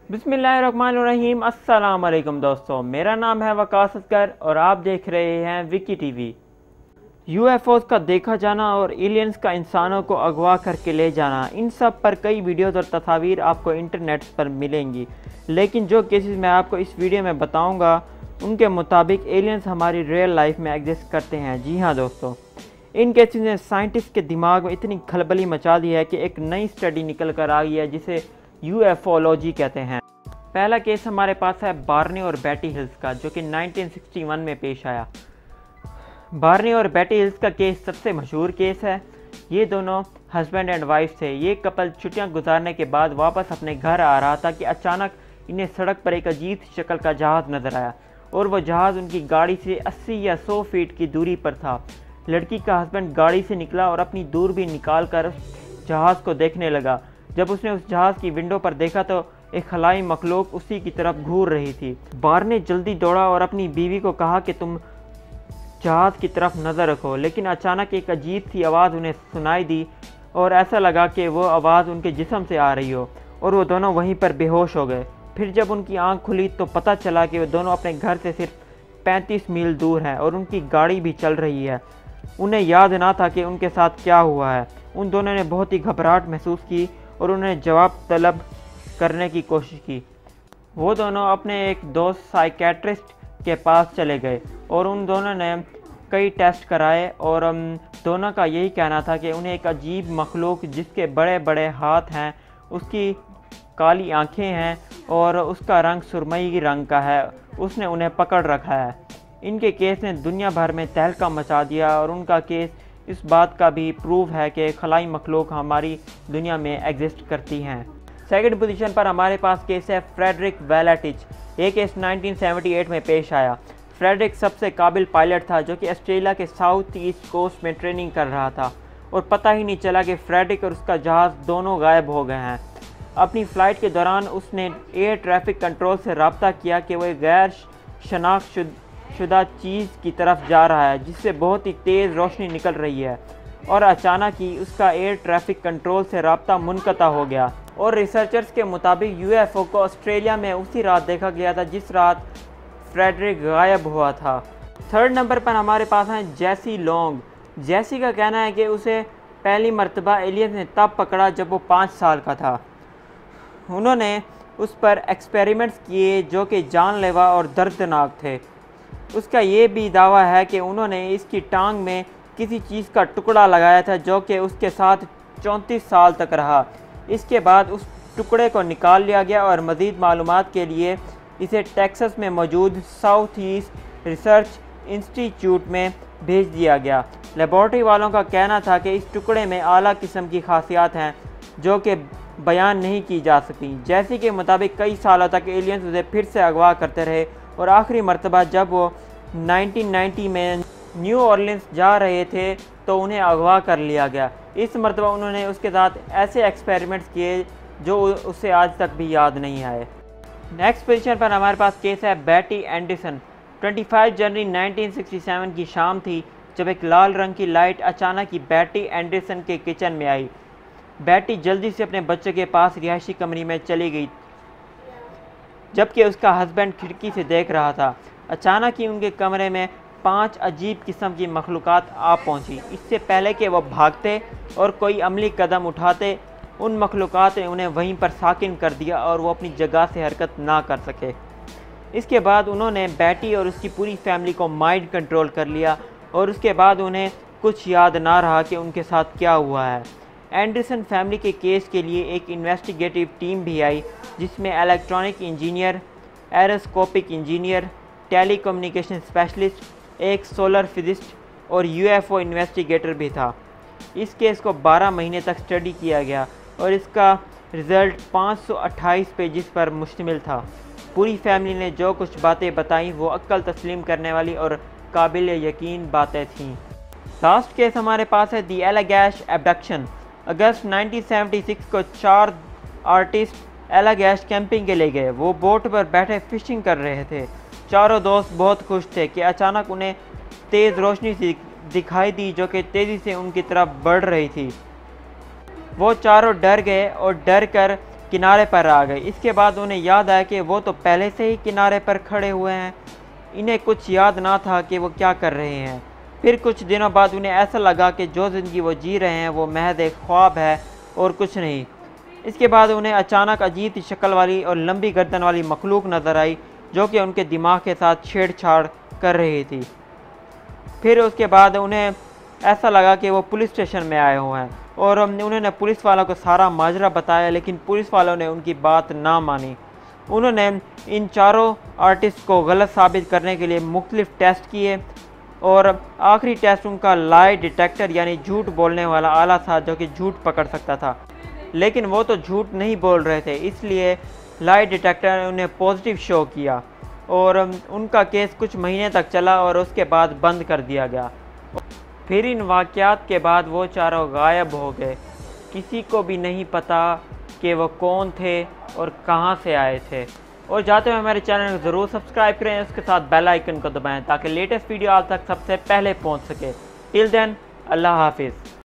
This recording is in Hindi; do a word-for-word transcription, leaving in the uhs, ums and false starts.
बिस्मिल्लाहिर्रहमानिर्रहीम। अस्सलाम वालेकुम दोस्तों, मेरा नाम है वकास असगर और आप देख रहे हैं विकी टीवी। यूएफओस का देखा जाना और एलियंस का इंसानों को अगवा करके ले जाना, इन सब पर कई वीडियोस और तस्वीर आपको इंटरनेट पर मिलेंगी। लेकिन जो केसेस मैं आपको इस वीडियो में बताऊंगा उनके मुताबिक एलियंस हमारी रियल लाइफ में एग्जिस्ट करते हैं। जी हाँ दोस्तों, इन केसेस ने साइंटिस्ट के दिमाग में इतनी खलबली मचा दी है कि एक नई स्टडी निकल कर आ गई है जिसे यूएफओलॉजी कहते हैं। पहला केस हमारे पास है बार्नी और बैटी हिल्स का, जो कि नाइनटीन सिक्सटी वन में पेश आया। बार्नी और बैटी हिल्स का केस सबसे मशहूर केस है। ये दोनों हस्बैंड एंड वाइफ थे। ये कपल छुट्टियां गुजारने के बाद वापस अपने घर आ रहा था कि अचानक इन्हें सड़क पर एक अजीब शक्ल का जहाज़ नज़र आया और वह जहाज़ उनकी गाड़ी से अस्सी या सौ फीट की दूरी पर था। लड़की का हस्बैंड गाड़ी से निकला और अपनी दूरबीन निकाल कर उस जहाज़ को देखने लगा। जब उसने उस जहाज़ की विंडो पर देखा तो एक खलाई मखलूक उसी की तरफ घूर रही थी। बार ने जल्दी दौड़ा और अपनी बीवी को कहा कि तुम जहाज़ की तरफ नज़र रखो, लेकिन अचानक एक अजीब सी आवाज़ उन्हें सुनाई दी और ऐसा लगा कि वो आवाज़ उनके जिस्म से आ रही हो और वो दोनों वहीं पर बेहोश हो गए। फिर जब उनकी आंख खुली तो पता चला कि वो दोनों अपने घर से सिर्फ पैंतीस मील दूर हैं और उनकी गाड़ी भी चल रही है। उन्हें याद ना था कि उनके साथ क्या हुआ है। उन दोनों ने बहुत ही घबराहट महसूस की और उन्हें जवाब तलब करने की कोशिश की। वो दोनों अपने एक दोस्त साइकेट्रिस्ट के पास चले गए और उन दोनों ने कई टेस्ट कराए और दोनों का यही कहना था कि उन्हें एक अजीब मखलूक जिसके बड़े बड़े हाथ हैं, उसकी काली आंखें हैं और उसका रंग सुरमई रंग का है, उसने उन्हें पकड़ रखा है। इनके केस ने दुनिया भर में तहलका मचा दिया और उनका केस इस बात का भी प्रूव है कि खलाई मखलूक हमारी दुनिया में एग्जिस्ट करती हैं। सेकंड पोजीशन पर हमारे पास केस है फ्रेडरिक वेलाटिच। ये केस नाइनटीन सेवेंटी एट में पेश आया। फ्रेडरिक सबसे काबिल पायलट था जो कि ऑस्ट्रेलिया के साउथ ईस्ट कोस्ट में ट्रेनिंग कर रहा था और पता ही नहीं चला कि फ्रेडरिक और उसका जहाज़ दोनों गायब हो गए हैं। अपनी फ़्लाइट के दौरान उसने एयर ट्रैफिक कंट्रोल से रब्ता किया कि वह गैर शनाख्त शुदा चीज़ की तरफ जा रहा है जिससे बहुत ही तेज़ रोशनी निकल रही है, और अचानक ही उसका एयर ट्रैफिक कंट्रोल से रब्ता मुनक़ता हो गया। और रिसर्चर्स के मुताबिक यूएफओ को ऑस्ट्रेलिया में उसी रात देखा गया था जिस रात फ्रेडरिक गायब हुआ था। थर्ड नंबर पर हमारे पास हैं जैसी लॉन्ग। जैसी का कहना है कि उसे पहली मर्तबा एलियंस ने तब पकड़ा जब वो पाँच साल का था। उन्होंने उस पर एक्सपेरिमेंट्स किए जो कि जानलेवा और दर्दनाक थे। उसका ये भी दावा है कि उन्होंने इसकी टांग में किसी चीज़ का टुकड़ा लगाया था जो कि उसके साथ चौंतीस साल तक रहा। इसके बाद उस टुकड़े को निकाल लिया गया और मज़ीद मालूमात के लिए इसे टेक्सास में मौजूद साउथ ईस्ट रिसर्च इंस्टीट्यूट में भेज दिया गया। लेबॉर्ट्री वालों का कहना था कि इस टुकड़े में आला किस्म की खासियात हैं जो कि बयान नहीं की जा सकी। जैसे के मुताबिक कई सालों तक एलियंस उसे फिर से अगवा करते रहे और आखिरी मर्तबा जब वो नाइनटीन नाइंटी में न्यू ऑरलिन्स जा रहे थे तो उन्हें अगवा कर लिया गया। इस मर्तबा उन्होंने उसके साथ ऐसे एक्सपेरिमेंट्स किए जो उसे आज तक भी याद नहीं आए। नेक्स्ट पोजीशन पर हमारे पास केस है बैटी एंडरसन। पच्चीस जनवरी नाइनटीन सिक्सटी सेवन की शाम थी जब एक लाल रंग की लाइट अचानक ही बैटी एंडरसन के किचन में आई। बैटी जल्दी से अपने बच्चे के पास रिहायशी कमरे में चली गई जबकि उसका हस्बैंड खिड़की से देख रहा था। अचानक ही उनके कमरे में पांच अजीब किस्म की मखलूक़ात आ पहुंची। इससे पहले कि वह भागते और कोई अमली कदम उठाते, उन मखलूक़ात ने उन्हें वहीं पर साकिन कर दिया और वो अपनी जगह से हरकत ना कर सके। इसके बाद उन्होंने बैटी और उसकी पूरी फैमिली को माइंड कंट्रोल कर लिया और उसके बाद उन्हें कुछ याद ना रहा कि उनके साथ क्या हुआ है। एंडरसन फैमिली के केस के लिए एक इन्वेस्टिगेटिव टीम भी आई जिसमें electronic engineer, aeroscopic engineer, telecommunication specialist, एक सोलर फिजिस्ट और यूएफओ इन्वेस्टिगेटर भी था। इस केस को बारह महीने तक स्टडी किया गया और इसका रिज़ल्ट पाँच सौ अट्ठाईस पेजेस पर मुश्तमिल था। पूरी फैमिली ने जो कुछ बातें बताई वो अक्ल तस्लीम करने वाली और काबिल यकीन बातें थीं। लास्ट केस हमारे पास है दी एलागैश एब्डक्शन। अगस्त नाइनटीन सेवेंटी सिक्स को चार आर्टिस्ट एलागैश कैंपिंग के लिए गए। वो बोट पर बैठे फिशिंग कर रहे थे। चारों दोस्त बहुत खुश थे कि अचानक उन्हें तेज़ रोशनी सी दिखाई दी जो कि तेज़ी से उनकी तरफ बढ़ रही थी। वो चारों डर गए और डर कर किनारे पर आ गए। इसके बाद उन्हें याद आया कि वो तो पहले से ही किनारे पर खड़े हुए हैं। इन्हें कुछ याद ना था कि वो क्या कर रहे हैं। फिर कुछ दिनों बाद उन्हें ऐसा लगा कि जो ज़िंदगी वो जी रहे हैं वो महज एक ख्वाब है और कुछ नहीं। इसके बाद उन्हें अचानक अजीब सी शक्ल वाली और लंबी गर्दन वाली मखलूक नज़र आई जो कि उनके दिमाग के साथ छेड़छाड़ कर रही थी। फिर उसके बाद उन्हें ऐसा लगा कि वो पुलिस स्टेशन में आए हुए हैं और उन्होंने पुलिस वालों को सारा माजरा बताया, लेकिन पुलिस वालों ने उनकी बात ना मानी। उन्होंने इन चारों आर्टिस्ट को गलत साबित करने के लिए मुख्तलिफ टेस्ट किए और आखिरी टेस्ट उनका लाई डिटेक्टर यानी झूठ बोलने वाला आला था जो कि झूठ पकड़ सकता था, लेकिन वो तो झूठ नहीं बोल रहे थे, इसलिए लाई डिटेक्टर ने उन्हें पॉजिटिव शो किया और उनका केस कुछ महीने तक चला और उसके बाद बंद कर दिया गया। फिर इन वाक़यात के बाद वो चारों गायब हो गए। किसी को भी नहीं पता कि वो कौन थे और कहाँ से आए थे। और जाते हुए हमारे चैनल को ज़रूर सब्सक्राइब करें, उसके साथ बेल आइकन को दबाएं ताकि लेटेस्ट वीडियो आप तक सबसे पहले पहुँच सके। टिल देन, अल्लाह हाफिज़।